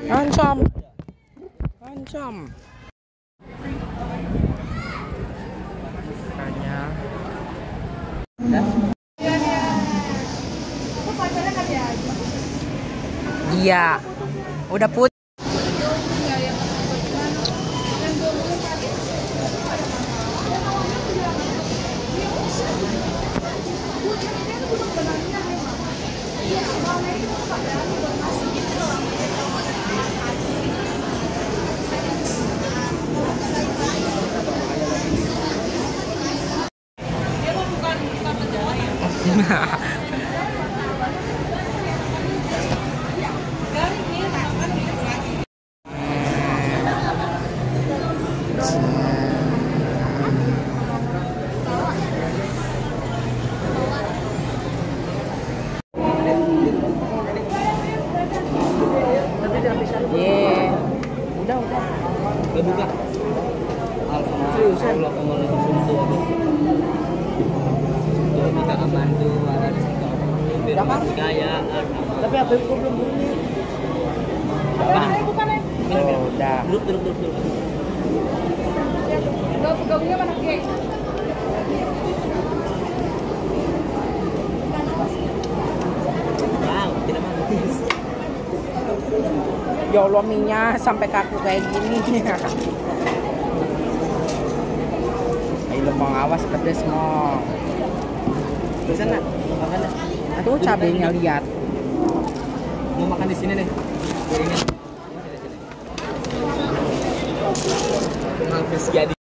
Ancam. Ancam. Tanya. Iya. Udah put. Udah buka. Seriusan lo kamu lagi suntuk. Suntuk kita aman tuh ada di situ. Biar gaya. Tapi apa itu belum bunyi? Bukan ya? Udah. Duduk. Gabungnya mana kek? Wow, tidak bagus. Ya Allah, minyak sampai kaku kayak gini. Ayo lo mau awas pedes mau. Bisa nak? Makan nak? Aduh cabenya lihat. Mau makan di sini nih. Piringnya. Mampus jadi.